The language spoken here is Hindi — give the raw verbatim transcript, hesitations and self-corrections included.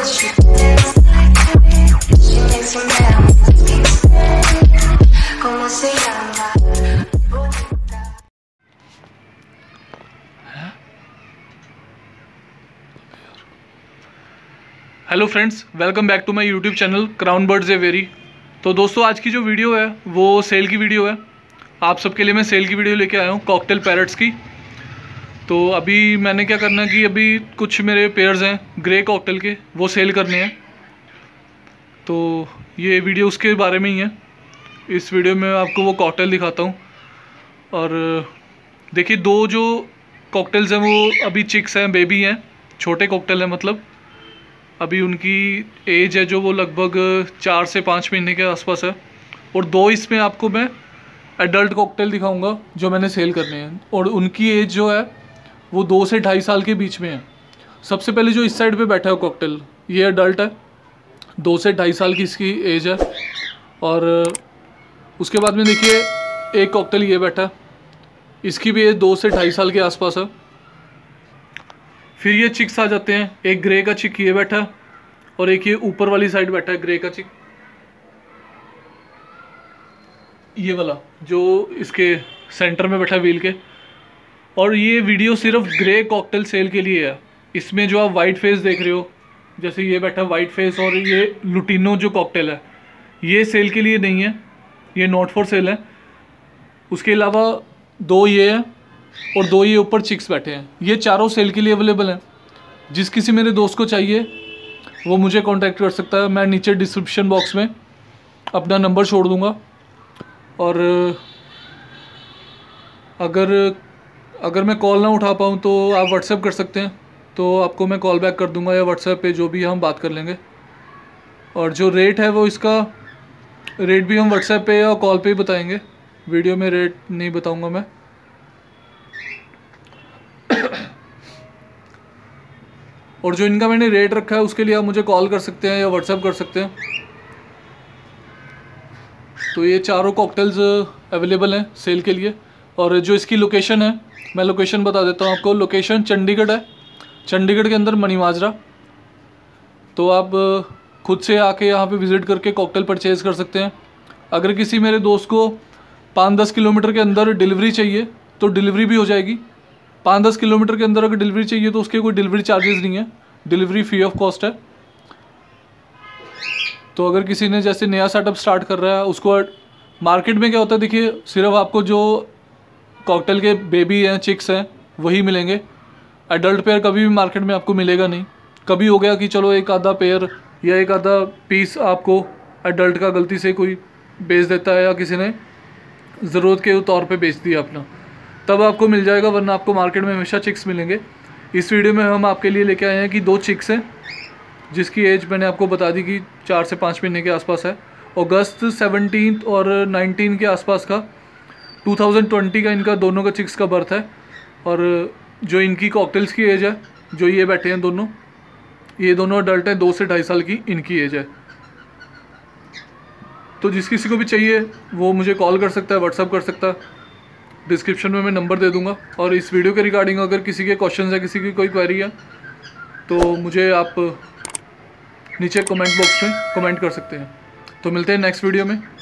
Hello friends, welcome back to my YouTube channel crown birds a very. तो दोस्तों, आज की जो वीडियो है वो सेल की वीडियो है। आप सबके लिए मैं सेल की वीडियो लेके आया हूँ कॉकटेल पैरट्स की। तो अभी मैंने क्या करना है कि अभी कुछ मेरे पेयर्स हैं ग्रे कॉकटेल के, वो सेल करने हैं। तो ये वीडियो उसके बारे में ही है। इस वीडियो में आपको वो कॉकटेल दिखाता हूँ। और देखिए, दो जो कॉकटेल्स हैं वो अभी चिक्स हैं, बेबी हैं, छोटे कॉकटेल हैं। मतलब अभी उनकी एज है जो वो लगभग चार से पाँच महीने के आसपास है। और दो इसमें आपको मैं एडल्ट कॉकटेल दिखाऊंगा जो मैंने सेल करने हैं, और उनकी एज जो है वो दो से ढाई साल के बीच में है। सबसे पहले जो इस साइड पे बैठा है कॉकटेल, ये एडल्ट है, दो से ढाई साल की इसकी एज है। और उसके बाद में देखिए एक कॉकटेल ये बैठा है, इसकी भी एज दो से ढाई साल के आसपास है। फिर ये चिक्स आ जाते हैं। एक ग्रे का चिक ये बैठा है, और एक ये ऊपर वाली साइड बैठा है ग्रे का चिक, ये वाला जो इसके सेंटर में बैठा है व्हील के। और ये वीडियो सिर्फ ग्रे कॉकटेल सेल के लिए है। इसमें जो आप वाइट फेस देख रहे हो, जैसे ये बैठा है वाइट फेस, और ये लुटिनो जो कॉकटेल है ये सेल के लिए नहीं है, ये नॉट फॉर सेल है। उसके अलावा दो ये है और दो ये ऊपर चिक्स बैठे हैं, ये चारों सेल के लिए अवेलेबल हैं। जिस किसी मेरे दोस्त को चाहिए वो मुझे कांटेक्ट कर सकता है। मैं नीचे डिस्क्रिप्शन बॉक्स में अपना नंबर छोड़ दूंगा। और अगर अगर मैं कॉल ना उठा पाऊँ तो आप व्हाट्सएप कर सकते हैं, तो आपको मैं कॉल बैक कर दूंगा, या व्हाट्सएप पे जो भी हम बात कर लेंगे। और जो रेट है वो इसका रेट भी हम व्हाट्सएप पे या कॉल पे ही बताएंगे, वीडियो में रेट नहीं बताऊँगा मैं। और जो इनका मैंने रेट रखा है उसके लिए आप मुझे कॉल कर सकते हैं या व्हाट्सएप कर सकते हैं। तो ये चारों कॉकटेल्स अवेलेबल हैं सेल के लिए। और जो इसकी लोकेशन है, मैं लोकेशन बता देता हूँ आपको। लोकेशन चंडीगढ़ है, चंडीगढ़ के अंदर मनी माजरा। तो आप खुद से आके यहाँ पे विज़िट करके कॉकटेल परचेज़ कर सकते हैं। अगर किसी मेरे दोस्त को पाँच दस किलोमीटर के अंदर डिलीवरी चाहिए तो डिलीवरी भी हो जाएगी। पाँच दस किलोमीटर के अंदर अगर डिलीवरी चाहिए तो उसके कोई डिलीवरी चार्जेस नहीं है, डिलीवरी फ्री ऑफ कॉस्ट है। तो अगर किसी ने जैसे नया सेटअप स्टार्ट कर रहा है, उसको मार्केट में क्या होता है, देखिए सिर्फ आपको जो कॉकटेल के बेबी हैं, चिक्स हैं, वही मिलेंगे। एडल्ट पेयर कभी भी मार्केट में आपको मिलेगा नहीं। कभी हो गया कि चलो एक आधा पेयर या एक आधा पीस आपको एडल्ट का गलती से कोई बेच देता है, या किसी ने ज़रूरत के तौर पे बेच दिया अपना, तब आपको मिल जाएगा, वरना आपको मार्केट में हमेशा चिक्स मिलेंगे। इस वीडियो में हम आपके लिए लेके आए हैं कि दो चिक्स हैं जिसकी एज मैंने आपको बता दी कि चार से पाँच महीने के आसपास है। अगस्त सेवनटीन और नाइनटीन के आसपास का, टू थाउजेंड ट्वेंटी का इनका दोनों का चिक्स का बर्थ है। और जो इनकी कॉकटेल्स की एज है, जो ये बैठे हैं दोनों, ये दोनों अडल्ट हैं, दो से ढाई साल की इनकी एज है। तो जिस किसी को भी चाहिए वो मुझे कॉल कर सकता है, व्हाट्सअप कर सकता है। डिस्क्रिप्शन में मैं नंबर दे दूंगा। और इस वीडियो के रिगार्डिंग अगर किसी के क्वेश्चंस है, किसी की कोई क्वेरी है, तो मुझे आप नीचे कमेंट बॉक्स में कमेंट कर सकते हैं। तो मिलते हैं नेक्स्ट वीडियो में।